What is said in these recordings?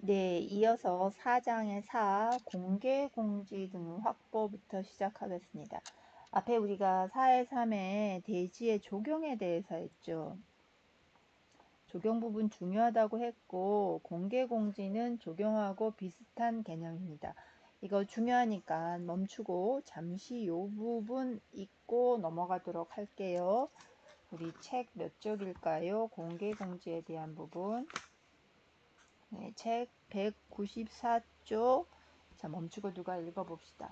네, 이어서 4장의 4, 공개공지 등 확보부터 시작하겠습니다. 앞에 우리가 4의 3의 대지의 적용에 대해서 했죠. 적용 부분 중요하다고 했고, 공개공지는 적용하고 비슷한 개념입니다. 이거 중요하니까 멈추고 잠시 이 부분 읽고 넘어가도록 할게요. 우리 책 몇 쪽일까요? 공개공지에 대한 부분. 네, 책 194쪽. 자, 멈추고 누가 읽어봅시다.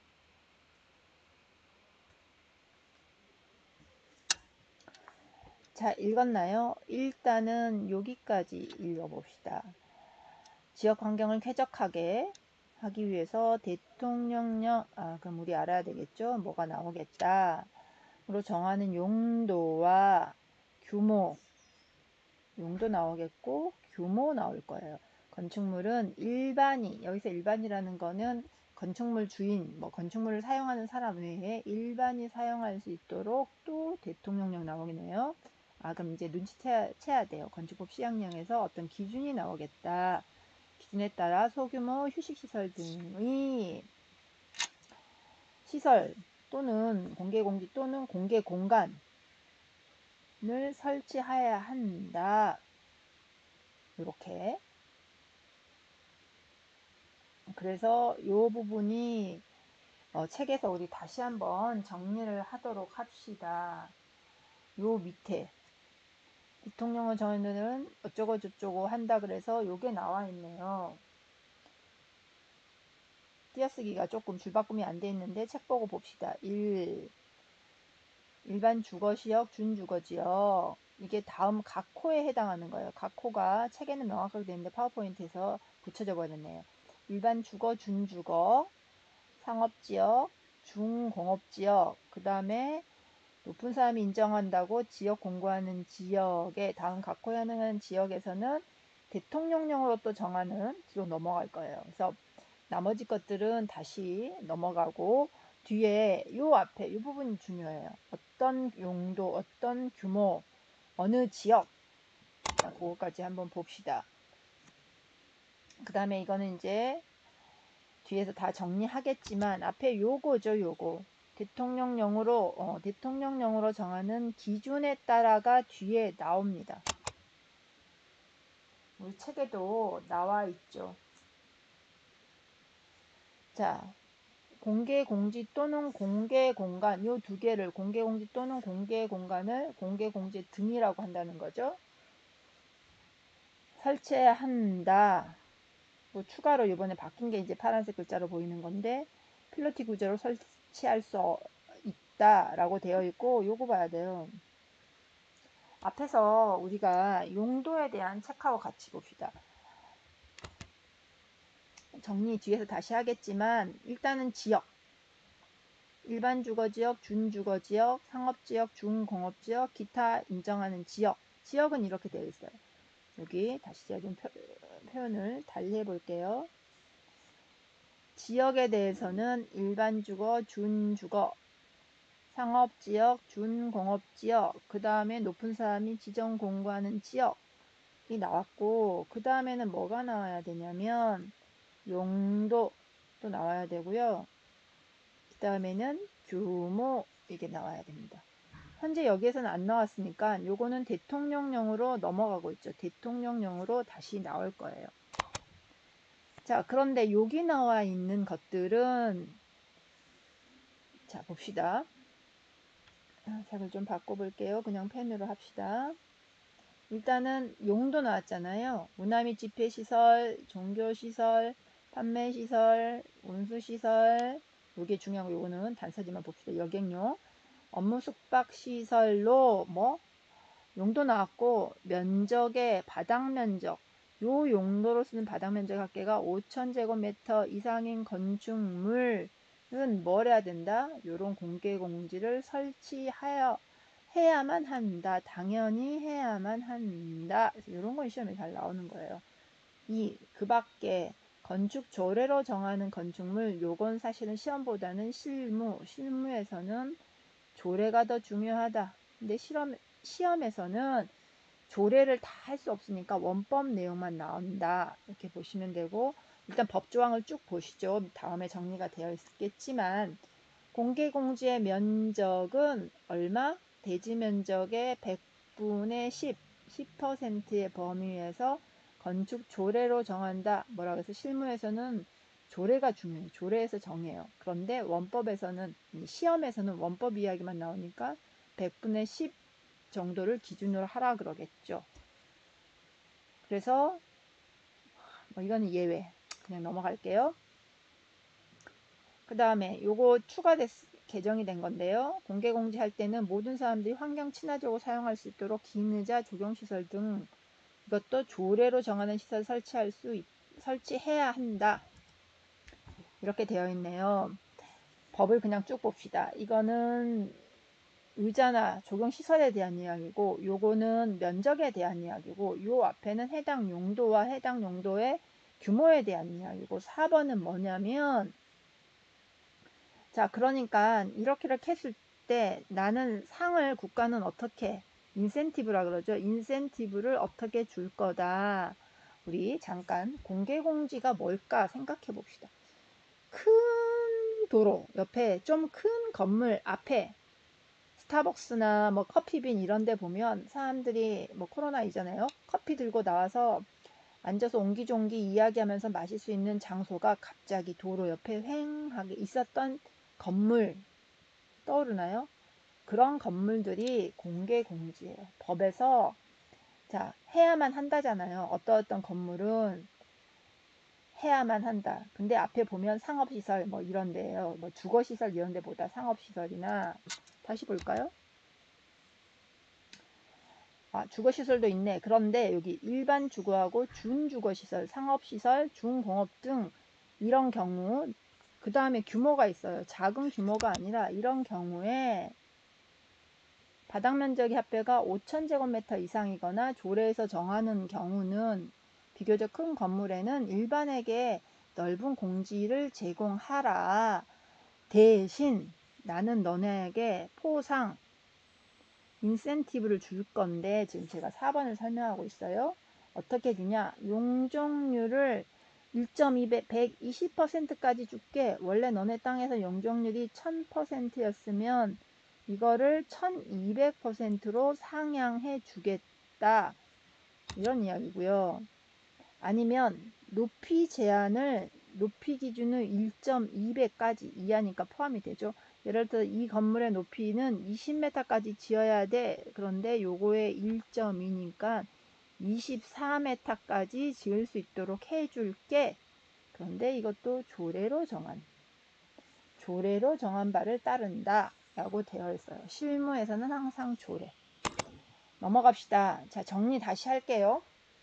자, 읽었나요? 일단은 여기까지 읽어봅시다. 지역 환경을 쾌적하게 하기 위해서 대통령령, 그럼 우리 알아야 되겠죠? 뭐가 나오겠다. 으로 정하는 용도와 규모, 용도 나오겠고, 규모 나올 거예요. 건축물은 일반이, 여기서 일반이라는 거는 건축물 주인, 건축물을 사용하는 사람 외에 일반이 사용할 수 있도록 또 대통령령 나오겠네요. 그럼 이제 눈치채야 돼요. 건축법 시행령에서 어떤 기준이 나오겠다. 기준에 따라 소규모 휴식시설 등의 시설 또는 공개공지 또는 공개공간을 설치해야 한다. 이렇게. 그래서 이 부분이 책에서 우리 다시 한번 정리를 하도록 합시다. 요 밑에 대통령을 정하는 어쩌고 저쩌고 한다 그래서 요게 나와 있네요. 띄어쓰기가 조금 줄바꿈이 안 돼 있는데 책 보고 봅시다. 일반 주거지역, 준주거지역. 이게 다음 각 호에 해당하는 거예요. 각 호가 책에는 명확하게 되어 있는데 파워포인트에서 붙여져 버렸네요. 일반 주거, 준주거, 상업지역, 중공업지역, 그 다음에 높은 사람이 인정한다고 지역 공고하는 지역에 다음 각 호에 해당하는 지역에서는 대통령령으로 또 정하는 뒤로 넘어갈 거예요. 그래서 나머지 것들은 다시 넘어가고 뒤에 요 앞에 이 부분이 중요해요. 어떤 용도, 어떤 규모, 어느 지역. 자, 그거까지 한번 봅시다. 그 다음에 이거는 이제 뒤에서 다 정리하겠지만 앞에 요거죠, 요거. 대통령령으로 정하는 기준에 따라가 뒤에 나옵니다. 우리 책에도 나와 있죠. 자, 공개공지 또는 공개공간 요 두 개를 공개공지 또는 공개공간을 공개공지 등이라고 한다는 거죠. 설치해야 한다. 뭐 추가로 이번에 바뀐 게 이제 파란색 글자로 보이는 건데 필로티 구조로 설치할 수 있다라고 되어 있고 요거 봐야 돼요. 앞에서 우리가 용도에 대한 체크하고 같이 봅시다. 정리 뒤에서 다시 하겠지만 일단은 지역, 일반 주거지역, 준주거지역, 상업지역, 중공업지역, 기타 인정하는 지역. 지역은 이렇게 되어 있어요. 여기 다시 제가 좀 표현을 달리 해볼게요. 지역에 대해서는 일반 주거, 준주거, 상업지역, 준공업지역, 그 다음에 높은 사람이 지정 공고하는 지역이 나왔고, 그 다음에는 뭐가 나와야 되냐면 용도도 나와야 되고요. 그 다음에는 규모 이게 나와야 됩니다. 현재 여기에서는 안 나왔으니까 요거는 대통령령으로 넘어가고 있죠. 대통령령으로 다시 나올 거예요. 자, 그런데 여기 나와 있는 것들은 자, 봅시다. 색을 좀 바꿔볼게요. 그냥 펜으로 합시다. 일단은 용도 나왔잖아요. 문화 및 집회시설, 종교시설, 판매시설, 운수시설. 이게 중요하고 요거는 단서지만 봅시다. 여객용. 업무 숙박시설로 용도 나왔고 면적의 바닥 면적. 요 용도로 쓰는 바닥 면적 합계가 5,000제곱미터 이상인 건축물은 뭘 해야 된다? 요런 공개공지를 해야만 한다. 당연히 해야만 한다. 이런 건 시험에 잘 나오는 거예요. 그 밖에 건축 조례로 정하는 건축물, 요건 사실은 시험보다는 실무에서는 조례가 더 중요하다. 근데 시험에서는 조례를 다 할 수 없으니까 원법 내용만 나온다. 이렇게 보시면 되고, 일단 법조항을 쭉 보시죠. 다음에 정리가 되어 있겠지만, 공개공지의 면적은 얼마? 대지 면적의 100분의 10, 10%의 범위에서 건축 조례로 정한다. 뭐라고 해서 실무에서는 조례가 중요해요. 조례에서 정해요. 그런데 원법에서는, 시험에서는 원법 이야기만 나오니까 100분의 10 정도를 기준으로 하라 그러겠죠. 그래서 이거는 예외. 그냥 넘어갈게요. 그 다음에 요거 개정이 된 건데요. 공개공지할 때는 모든 사람들이 환경 친화적으로 사용할 수 있도록 기능자, 조경시설 등 이것도 조례로 정하는 시설 설치해야 한다. 이렇게 되어 있네요. 법을 그냥 쭉 봅시다. 이거는 의자나 조경시설에 대한 이야기고, 요거는 면적에 대한 이야기고, 요 앞에는 해당 용도와 해당 용도의 규모에 대한 이야기고, 4번은 뭐냐면, 자, 그러니까 이렇게 했을 때 나는 상을 국가는 어떻게, 인센티브라 그러죠. 인센티브를 어떻게 줄 거다. 우리 잠깐 공개공지가 뭘까 생각해 봅시다. 큰 도로 옆에 좀 큰 건물 앞에 스타벅스나 뭐 커피빈 이런 데 보면 사람들이 뭐 코로나 이전에요. 커피 들고 나와서 앉아서 옹기종기 이야기하면서 마실 수 있는 장소가 갑자기 도로 옆에 휑하게 있었던 건물 떠오르나요? 그런 건물들이 공개공지예요. 법에서 자 해야만 한다잖아요. 어떤 건물은 해야만 한다. 근데 앞에 보면 상업시설 뭐 이런 데예요. 뭐 주거시설 이런 데보다 상업시설이나 다시 볼까요? 주거시설도 있네. 그런데 여기 일반 주거하고 준주거시설, 상업시설, 중공업 등 이런 경우 그 다음에 규모가 있어요. 작은 규모가 아니라 이런 경우에 바닥면적의 합계가 5,000제곱미터 이상이거나 조례에서 정하는 경우는 비교적 큰 건물에는 일반에게 넓은 공지를 제공하라. 대신 나는 너네에게 포상 인센티브를 줄 건데 지금 제가 4번을 설명하고 있어요. 어떻게 주냐? 용적률을 1.2배 120%까지 줄게. 원래 너네 땅에서 용적률이 1000%였으면 이거를 1200%로 상향해 주겠다. 이런 이야기고요. 아니면 높이 제한을 높이 기준을 1.2배까지 이하니까 포함이 되죠. 예를 들어 이 건물의 높이는 20m까지 지어야 돼. 그런데 요거의 1.2니까 24m까지 지을 수 있도록 해줄게. 그런데 이것도 조례로 정한 바를 따른다 라고 되어 있어요. 실무에서는 항상 조례. 넘어갑시다. 자, 정리 다시 할게요.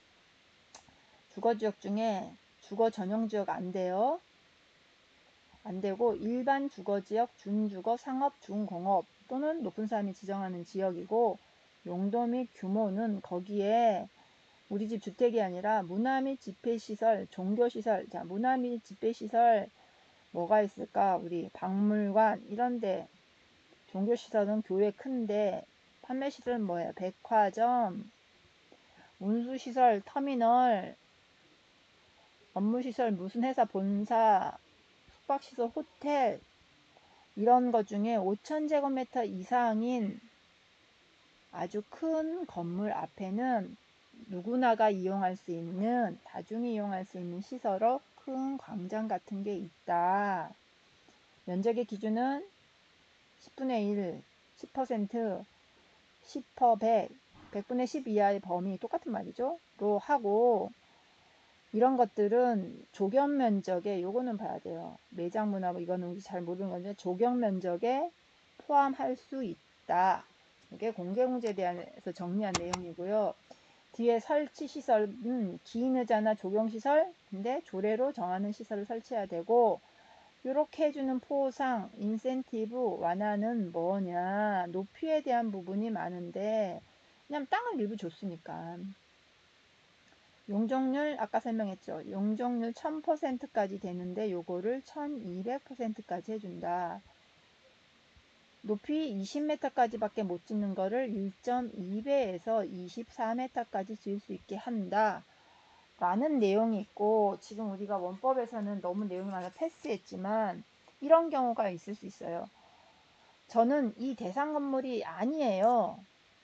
주거지역 중에 주거 전용지역 안 돼요. 안 되고 일반 주거지역, 준주거, 상업, 중공업 또는 높은 사람이 지정하는 지역이고 용도 및 규모는 거기에 우리 집 주택이 아니라 문화 및 집회시설, 종교시설. 자, 문화 및 집회시설 뭐가 있을까? 우리 박물관 이런데 종교시설은 교회 큰데 판매시설은 뭐예요? 백화점, 운수시설, 터미널, 업무시설, 무슨 회사 본사, 숙박시설, 호텔 이런 것 중에 5,000제곱미터 이상인 아주 큰 건물 앞에는 누구나가 이용할 수 있는 다중이 이용할 수 있는 시설로 큰 광장 같은 게 있다. 면적의 기준은 10분의 1, 10%, 10퍼 100, 100분의 10 이하의 범위 똑같은 말이죠. 로 하고 이런 것들은 조경 면적에 요거는 봐야 돼요. 매장 문화 뭐 이거는 우리 잘 모르는 건데 조경 면적에 포함할 수 있다. 이게 공개공지에 대해서 정리한 내용이고요. 뒤에 설치 시설은 긴 의자나 조경 시설 근데 조례로 정하는 시설을 설치해야 되고 이렇게 해주는 포상 인센티브 완화는 뭐냐 높이에 대한 부분이 많은데 그냥 땅을 일부 줬으니까 용적률 아까 설명했죠. 용적률 1000%까지 되는데 요거를 1200%까지 해준다. 높이 20m까지밖에 못 짓는 거를 1.2배에서 24m까지 지을 수 있게 한다 라는 내용이 있고, 지금 우리가 원법에서는 너무 내용이 많아 패스했지만 이런 경우가 있을 수 있어요. 저는 이 대상 건물이 아니에요.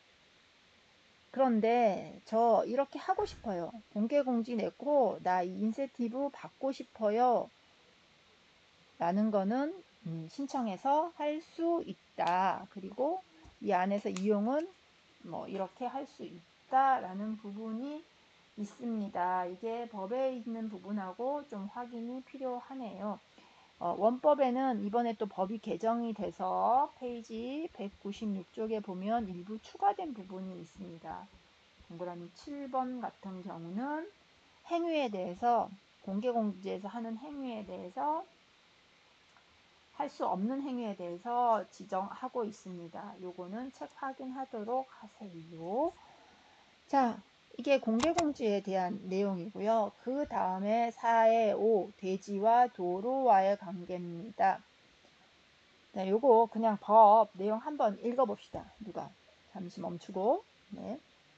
그런데 저 이렇게 하고 싶어요. 공개공지 내고 나 이 인센티브 받고 싶어요 라는 거는 신청해서 할 수 있다. 그리고 이 안에서 이용은 뭐 이렇게 할 수 있다 라는 부분이 있습니다. 이게 법에 있는 부분하고 좀 확인이 필요하네요. 원법에는 이번에 또 법이 개정이 돼서 페이지 196쪽에 보면 일부 추가된 부분이 있습니다. 동그라미 7번 같은 경우는 행위에 대해서, 공개공지에서 하는 행위에 대해서 할 수 없는 행위에 대해서 지정하고 있습니다. 요거는 책 확인하도록 하세요. 자, 이게 공개공지에 대한 내용이고요. 그 다음에 4의 5, 대지와 도로와의 관계입니다. 자, 요거 그냥 법 내용 한번 읽어봅시다. 누가 잠시 멈추고. 네.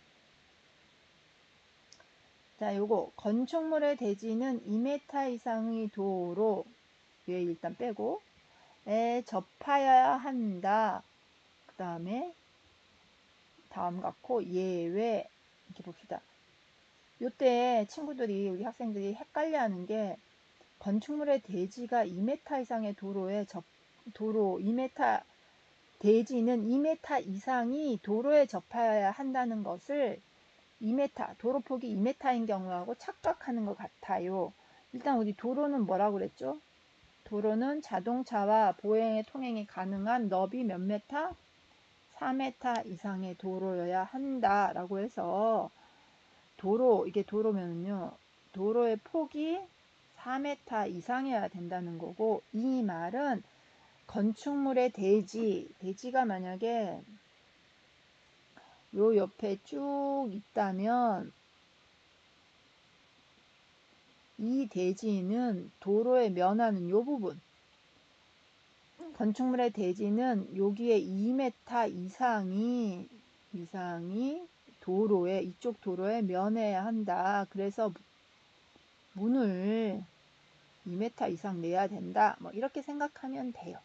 자, 요거 건축물의 대지는 2m 이상의 도로, 얘 일단 빼고, 에 접하여야 한다. 그 다음에 다음 같고 예외, 이렇게 봅시다. 요때 친구들이, 우리 학생들이 헷갈려 하는 게, 건축물의 대지가 2m 이상의 도로에 도로 2m, 대지는 2m 이상이 도로에 접하여야 한다는 것을 2m, 도로폭이 2m인 경우하고 착각하는 것 같아요. 일단 우리 도로는 뭐라고 그랬죠? 도로는 자동차와 보행의 통행이 가능한 너비 몇 메타? 4m 이상의 도로여야 한다라고 해서, 도로, 이게 도로면요, 도로의 폭이 4m 이상이어야 된다는 거고, 이 말은 건축물의 대지가 만약에 요 옆에 쭉 있다면 이 대지는 도로에 면하는 요 부분, 건축물의 대지는 여기에 2m 이상이 도로에, 이쪽 도로에 면해야 한다. 그래서 문을 2m 이상 내야 된다. 뭐 이렇게 생각하면 돼요.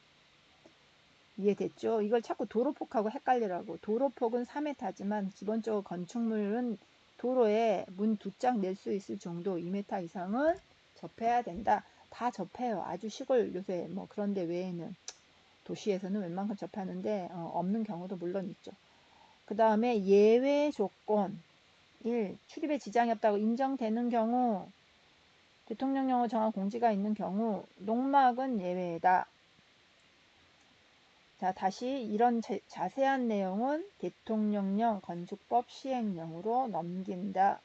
이해됐죠? 이걸 자꾸 도로폭하고 헷갈리라고. 도로폭은 4m지만 기본적으로 건축물은 도로에 문 2짝 낼 수 있을 정도 2m 이상은 접해야 된다. 다 접해요. 아주 시골 요새 뭐 그런데 외에는, 도시에서는 웬만큼 접하는데 없는 경우도 물론 있죠. 그 다음에 예외 조건 1. 출입에 지장이 없다고 인정되는 경우, 대통령령으로 정한 공지가 있는 경우 농막은 예외다. 자, 다시 이런 자세한 내용은 대통령령 건축법 시행령으로 넘긴다.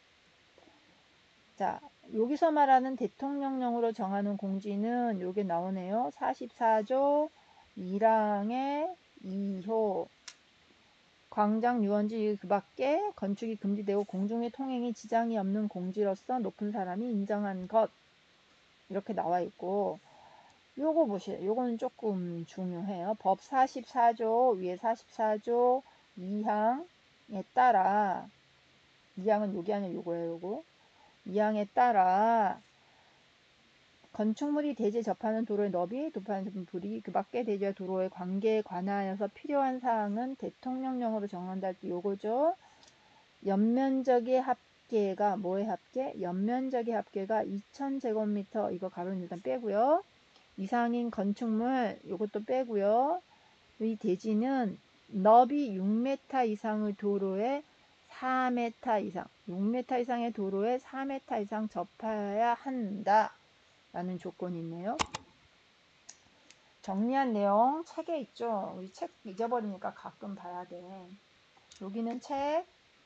자, 여기서 말하는 대통령령으로 정하는 공지는 요게 나오네요. 44조 1항의 2호. 광장 유원지 그 밖에 건축이 금지되고 공중의 통행이 지장이 없는 공지로서 높은 사람이 인정한 것, 이렇게 나와 있고, 요거 보세요. 요거는 조금 중요해요. 법 44조, 위에 44조 2항에 따라, 2항은 요게 아니라 요거예요. 요거 2항에 따라 건축물이 대지에 접하는 도로의 너비, 도파는 불이 그 밖에 대지와 도로의 관계에 관하여서 필요한 사항은 대통령령으로 정한다 할 때 요거죠. 연면적의 합계가, 뭐의 합계? 연면적의 합계가 2000제곱미터, 이거 가로는 일단 빼고요. 이상인 건축물 요것도 빼고요. 이 대지는 너비 6m 이상의 도로에 4m 이상, 6m 이상의 도로에 4m 이상 접하여야 한다 라는 조건이 있네요. 정리한 내용 책에 있죠. 우리 책 잊어버리니까 가끔 봐야 돼. 여기는 책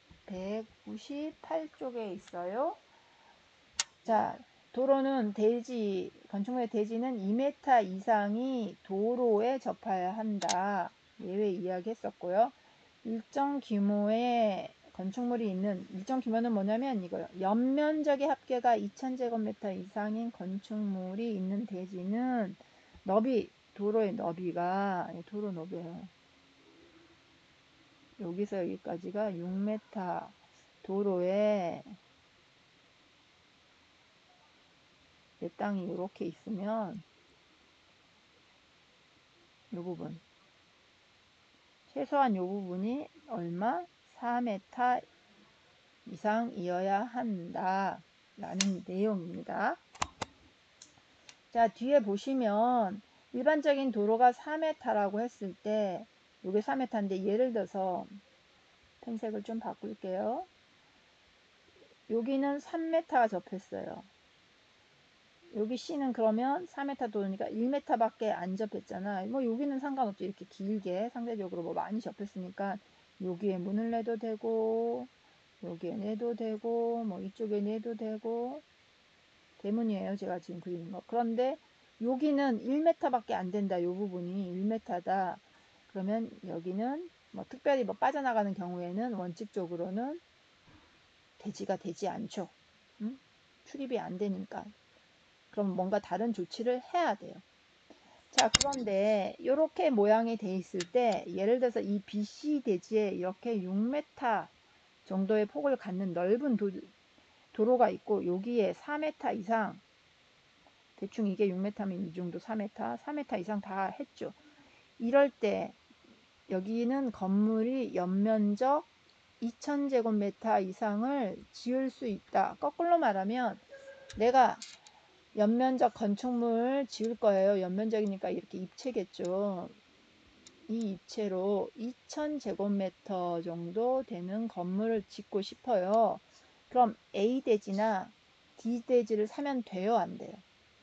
198쪽에 있어요. 자, 도로는 대지, 건축물의 대지는 2m 이상이 도로에 접해야 한다. 예외 이야기했었고요. 일정 규모의 건축물이 있는, 일정 규모는 뭐냐면 이거요. 연면적의 합계가 2000제곱미터 이상인 건축물이 있는 대지는 너비, 도로의 너비가, 도로 너비예요. 여기서 여기까지가 6m. 도로에 내 땅이 이렇게 있으면 이 부분, 최소한 이 부분이 얼마? 4m 이상이어야 한다 라는 내용입니다. 자, 뒤에 보시면 일반적인 도로가 4m라고 했을 때 이게 4m인데, 예를 들어서 펜색을 좀 바꿀게요. 여기는 3m가 접했어요. 여기 C는 그러면 4m 도로니까 1m 밖에 안 접했잖아. 뭐 여기는 상관없죠. 이렇게 길게 상대적으로 뭐 많이 접했으니까 여기에 문을 내도 되고, 여기에 내도 되고, 뭐 이쪽에 내도 되고, 대문이에요. 제가 지금 그리는 거. 그런데 여기는 1m 밖에 안 된다. 이 부분이 1m다. 그러면 여기는 뭐 특별히 뭐 빠져나가는 경우에는 원칙적으로는 대지가 되지 않죠. 출입이 안 되니까. 그럼 뭔가 다른 조치를 해야 돼요. 자, 그런데 이렇게 모양이 돼 있을 때, 예를 들어서 이 BC 대지에 이렇게 6m 정도의 폭을 갖는 넓은 도로가 있고, 여기에 4m 이상, 대충 이게 6m면 이 정도 4m 이상 다 했죠. 이럴 때 여기는 건물이 연면적 2000제곱미터 이상을 지을 수 있다. 거꾸로 말하면 내가 연면적 건축물 지을 거예요. 연면적이니까 이렇게 입체겠죠. 이 입체로 2000제곱미터 정도 되는 건물을 짓고 싶어요. 그럼 A 대지나 D 대지를 사면 돼요, 안 돼요?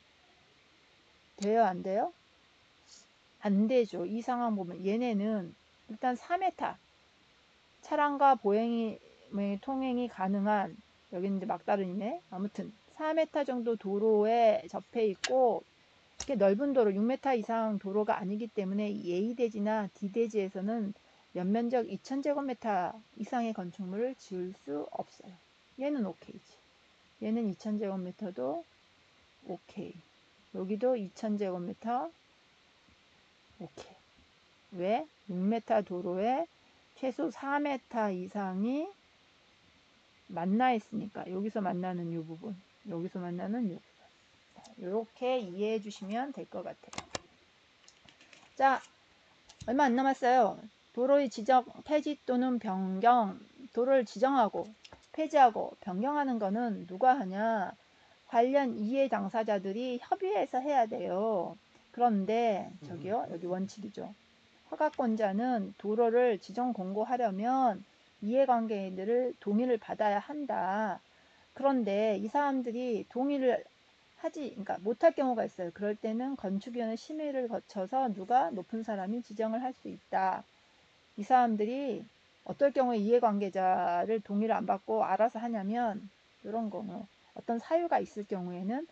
돼요, 안 돼요? 안 되죠. 이 상황 보면 얘네는 일단 4m 차량과 통행이 가능한, 여기는 이제 막다른이네. 아무튼 4m 정도 도로에 접해 있고, 이렇게 넓은 도로 6m 이상 도로가 아니기 때문에 A 대지나 D 대지에서는 연면적 2000제곱미터 이상의 건축물을 지을 수 없어요. 얘는 오케이지. 얘는 2000제곱미터도 오케이. 여기도 2000제곱미터 오케이. 왜? 6m 도로에 최소 4m 이상이 만나 있으니까. 여기서 만나는 이 부분, 여기서 만나는 이 부분. 이렇게 이해해 주시면 될 것 같아요. 자, 얼마 안 남았어요. 도로의 지정, 폐지 또는 변경. 도로를 지정하고 폐지하고 변경하는 거는 누가 하냐? 관련 이해 당사자들이 협의해서 해야 돼요. 그런데 저기요, 여기 원칙이죠. 허가권자는 도로를 지정 공고하려면 이해관계인들을 동의를 받아야 한다. 그런데 이 사람들이 동의를 그러니까 못할 경우가 있어요. 그럴 때는 건축위원회 심의를 거쳐서 누가 높은 사람이 지정을 할 수 있다. 이 사람들이 어떨 경우에 이해관계자를 동의를 안 받고 알아서 하냐면, 이런 경우 어떤 사유가 있을 경우에는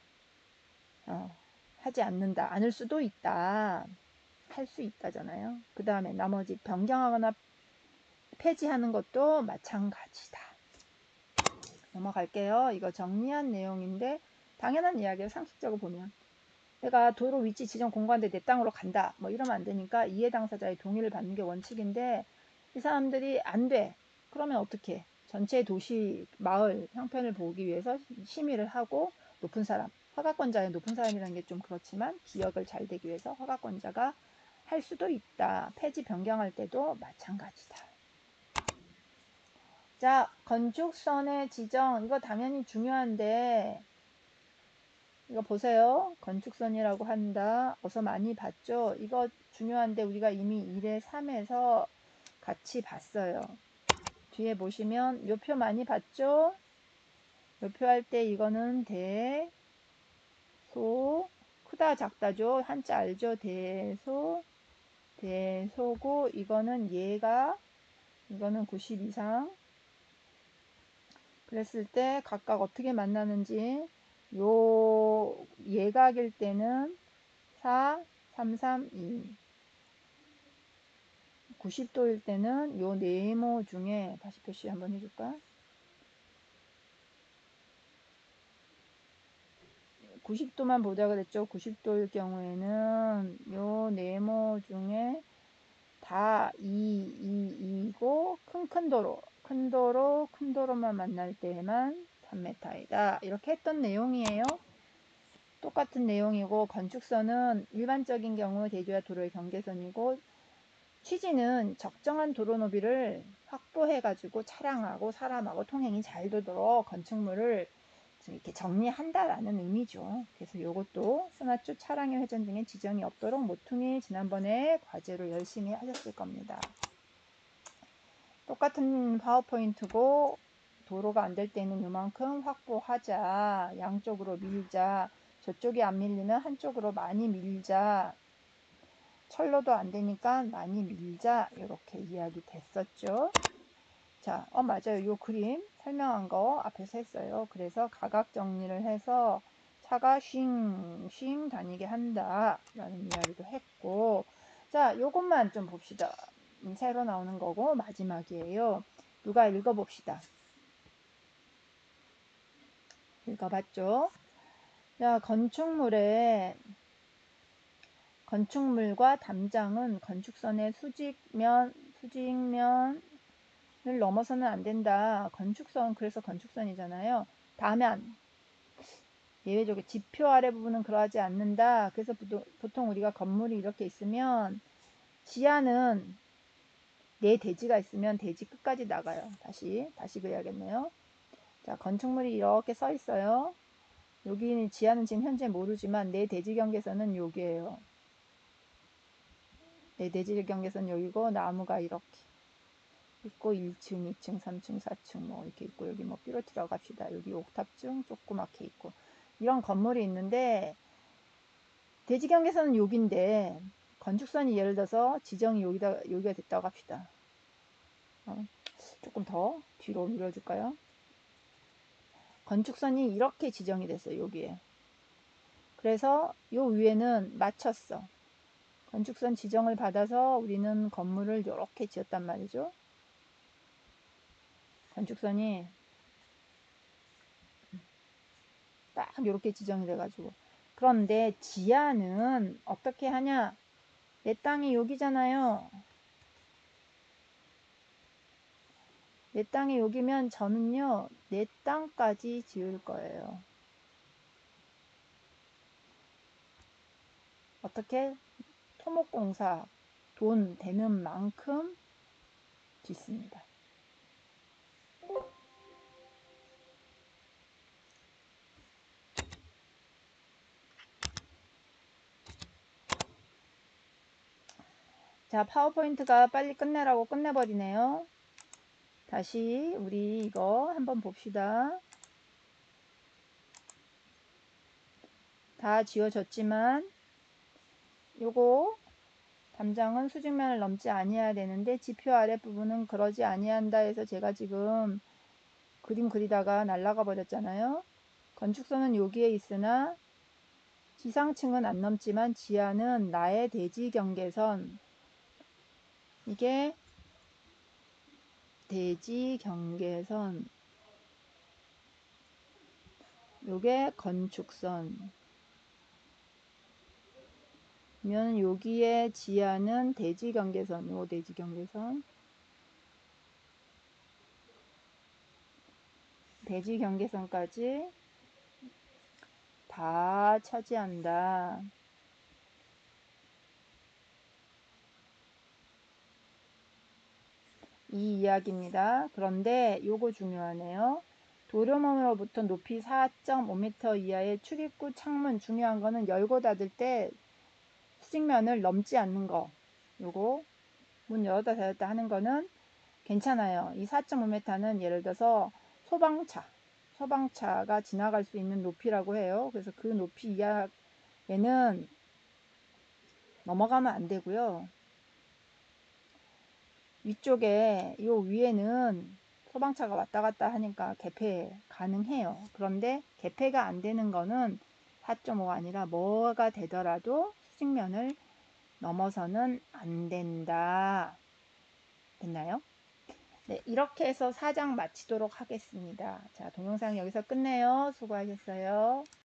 하지 않는다. 않을 수도 있다. 할 수 있다잖아요. 그 다음에 나머지 변경하거나 폐지하는 것도 마찬가지다. 넘어갈게요. 이거 정리한 내용인데 당연한 이야기예요. 상식적으로 보면. 내가 도로 위치 지정 공고한데 내 땅으로 간다. 뭐 이러면 안 되니까 이해 당사자의 동의를 받는 게 원칙인데, 이 사람들이 안 돼. 그러면 어떻게? 전체 도시, 마을 형편을 보기 위해서 심의를 하고 높은 사람, 허가권자의 높은 사람이라는 게 좀 그렇지만 기억을 잘 되기 위해서 허가권자가 할 수도 있다. 폐지 변경할 때도 마찬가지다. 자, 건축선의 지정. 이거 당연히 중요한데, 이거 보세요. 건축선이라고 한다. 어서 많이 봤죠? 이거 중요한데 우리가 이미 1의 3에서 같이 봤어요. 뒤에 보시면 요 표 많이 봤죠? 요 표 할 때 이거는 크다 작다죠? 한자 알죠? 대소고, 이거는 이거는 90 이상. 그랬을 때 각각 어떻게 만나는지, 요 예각일 때는 4, 3, 3, 2. 90도일 때는 요 네모 중에, 다시 표시 한번 해줄까? 90도만 보자 그랬죠. 90도일 경우에는 요 네모 중에 다 2고 큰 도로만 만날 때에만 3m이다. 이렇게 했던 내용이에요. 똑같은 내용이고, 건축선은 일반적인 경우 대지와 도로의 경계선이고, 취지는 적정한 도로 너비를 확보해 가지고 차량하고 사람하고 통행이 잘 되도록 건축물을 이렇게 정리한다라는 의미죠. 그래서 이것도 스마트 차량의 회전 등의 지정이 없도록 모퉁이 지난번에 과제로 열심히 하셨을 겁니다. 똑같은 파워포인트고, 도로가 안 될 때는 이만큼 확보하자, 양쪽으로 밀자, 저쪽이 안 밀리면 한쪽으로 많이 밀자, 철로도 안 되니까 많이 밀자, 이렇게 이야기 됐었죠. 자, 맞아요. 요 그림 설명한 거 앞에서 했어요. 그래서 가각 정리를 해서 차가 쉥 다니게 한다 라는 이야기도 했고, 자, 요것만 좀 봅시다. 새로 나오는 거고 마지막이에요. 누가 읽어봅시다. 읽어봤죠? 자, 건축물과 담장은 건축선의 수직면을 넘어서는 안 된다. 그래서 건축선이잖아요. 다만 예외적으로 지표 아래 부분은 그러하지 않는다. 그래서 보통 우리가 건물이 이렇게 있으면 지하는 네 대지가 있으면 대지 끝까지 나가요. 다시 그래야겠네요. 자, 건축물이 이렇게 써 있어요. 여기는 지하는 지금 현재 모르지만 내 대지 경계선은 여기에요. 내 대지 경계선 여기고, 나무가 이렇게 있고 1층, 2층, 3층, 4층 뭐 이렇게 있고, 여기 뭐 삐로 들어갑시다. 여기 옥탑층 조그맣게 있고 이런 건물이 있는데, 대지 경계선은 여기인데 건축선이 예를 들어서 지정이 여기가 됐다고 합시다. 조금 더 뒤로 밀어줄까요? 건축선이 이렇게 지정이 됐어요. 여기에. 그래서 요 위에는 맞췄어. 건축선 지정을 받아서 우리는 건물을 이렇게 지었단 말이죠. 건축선이 딱 이렇게 지정이 돼가지고. 그런데 지하는 어떻게 하냐? 내 땅이 여기잖아요. 내 땅이 여기면 저는요, 내 땅까지 지을 거예요. 어떻게? 토목공사 돈 되는 만큼 짓습니다. 자, 파워포인트가 빨리 끝내라고 끝내버리네요. 다시 우리 이거 한번 봅시다. 다 지워졌지만 요거 담장은 수직면을 넘지 아니해야 되는데 지표 아랫부분은 그러지 아니한다 해서 제가 지금 그림 그리다가 날아가 버렸잖아요. 건축선은 여기에 있으나 지상층은 안 넘지만 지하는 나의 대지 경계선, 이게 대지 경계선, 요게 건축선 면 여기에 지하는 대지 경계선, 요 대지 경계선, 대지 경계선까지 다 차지한다. 이 이야기입니다. 그런데 요거 중요하네요. 도로망으로부터 높이 4.5m 이하의 출입구 창문, 중요한 거는 열고 닫을 때 수직면을 넘지 않는 거. 요거 문 열었다 닫았다 하는 거는 괜찮아요. 이 4.5m는 예를 들어서 소방차가 지나갈 수 있는 높이라고 해요. 그래서 그 높이 이하에는 넘어가면 안 되고요. 위쪽에 요 위에는 소방차가 왔다 갔다 하니까 개폐 가능해요. 그런데 개폐가 안 되는 거는 4.5가 아니라 뭐가 되더라도 수직면을 넘어서는 안 된다. 됐나요? 네, 이렇게 해서 4장 마치도록 하겠습니다. 자, 동영상 여기서 끝내요. 수고하셨어요.